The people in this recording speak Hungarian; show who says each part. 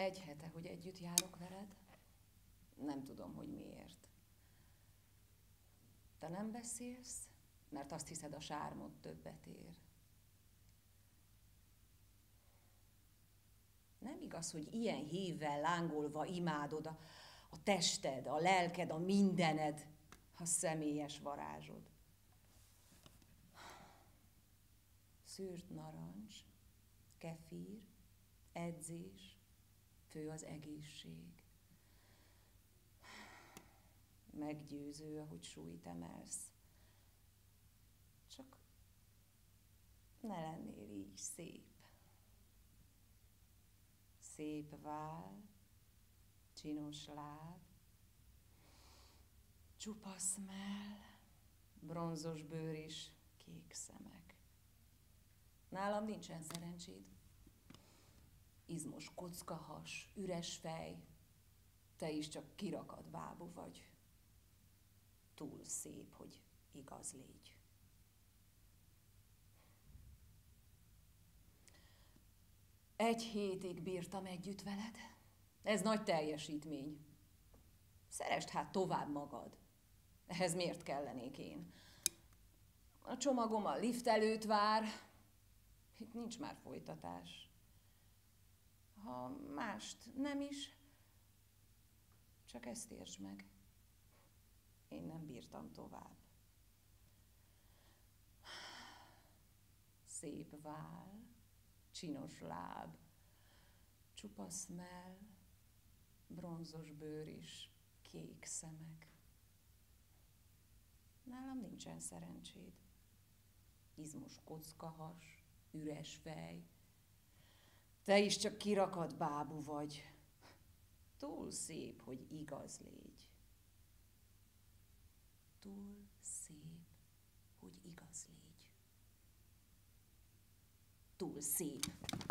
Speaker 1: 1 hete, hogy együtt járok veled. Nem tudom, hogy miért. Te nem beszélsz, mert azt hiszed, a sármod többet ér. Nem igaz, hogy ilyen hívvel lángolva imádod a tested, a lelked, a mindened, a személyes varázsod. Szűrt narancs, kefír, edzés, fő az egészség. Meggyőző, ahogy súlyt emelsz. Csak ne lennél így szép. Szép váll, csinos láb, csupasz mell, bronzos bőr és kék szemek. Nálam nincsen szerencséd. Izmos kockahas, üres fej, te is csak kirakat bábú vagy. Túl szép, hogy igaz légy. Egy hétig bírtam együtt veled. Ez nagy teljesítmény. Szeresd hát tovább magad. Ehhez miért kellenék én? A csomagom a lift előtt vár. Itt nincs már folytatás. Ha mást nem is, csak ezt értsd meg. Én nem bírtam tovább. Szép váll, csinos láb, csupasz mell, bronzos bőr is, kék szemek. Nálam nincsen szerencséd. Izmos kockahas, üres fej. Te is csak kirakat bábú vagy. Túl szép, hogy igaz légy. Túl szép, hogy igaz légy. Túl szép.